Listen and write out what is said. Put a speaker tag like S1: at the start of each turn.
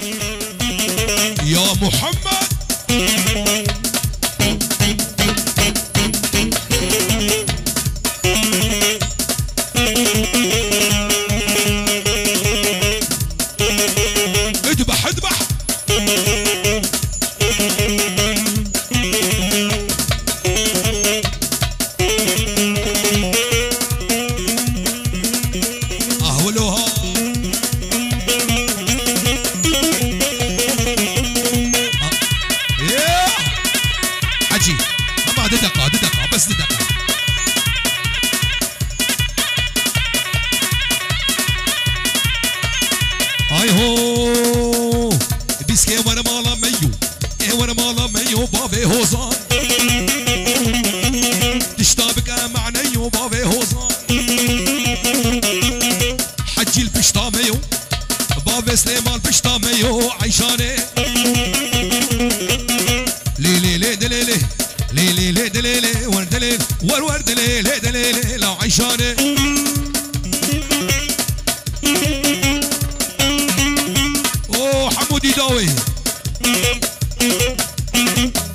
S1: يا محمد اذبح اذبح اهولوها حجي ما دقة بس دقة هاي هو بيسكي وانا مالا ميو وانا مالا ميو بافي هوزان تشتابك معنيو بافي هوزان حجي البشتا ميو بافي سليمان البشتا ميو عيشاني لي لي لي دليلي لي لي لي دليلي وردليل ورد ليلي دليلي لو عيشاني اوه حمودي داوي